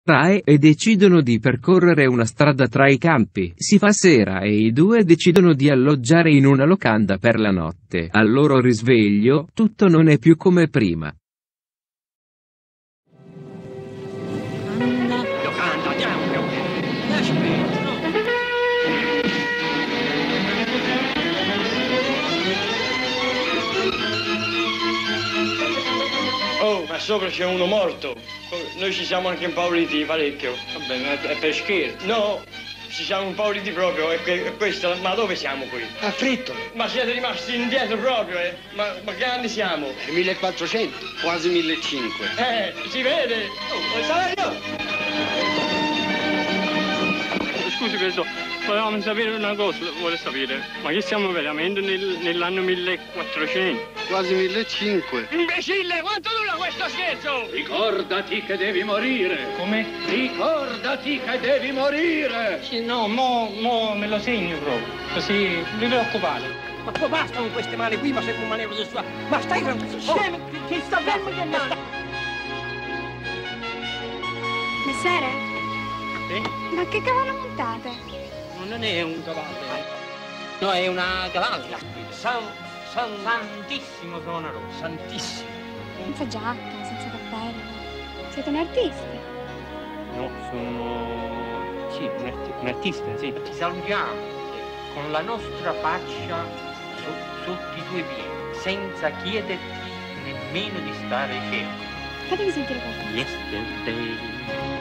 Rae e decidono di percorrere una strada tra i campi. Si fa sera e i due decidono di alloggiare in una locanda per la notte. Al loro risveglio, tutto non è più come prima. Locanda, andiamo. Lasciami. Oh, ma sopra c'è uno morto. Noi ci siamo anche impauriti parecchio. Vabbè, ma è per scherzo. No, ci siamo impauriti proprio. E questo, ma dove siamo qui? A fritto. Ma siete rimasti indietro proprio, eh? Ma che anni siamo? 1400, quasi 1500. Si vede! Oh, Salario! Scusi, questo, volevamo sapere una cosa, vuole sapere, ma che siamo veramente nell'anno 1400? Quasi 1500. Imbecille, quanto dura questo scherzo? Ricordati che devi morire. Come? Ricordati che devi morire. Sì, no, mo me lo segno proprio, così non vi preoccupate. Ma poi basta con queste mani qui, ma sei un manevro del suo. Ma stai tranquillo. Scemo, Chi sta fermo che mano? Messere? Sì? Ma che cavallo montate? Non è un cavallo, no, è una cavalla. Santissimo sono rosso, santissimo. Senza giacca, senza cappello. Siete un artista? No, sono... sì, un artista, sì. Ti salutiamo con la nostra faccia sotto i tuoi piedi, senza chiederti nemmeno di stare fermo. Fatemi sentire qualcosa. Yesterday.